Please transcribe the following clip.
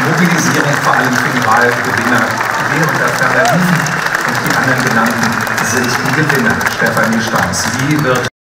Mobilisierung vor allem für die Wahlgewinner. Leonhard Ferner-Lieven und die anderen genannten sind die Gewinner. Stefanie Staus. Wie wird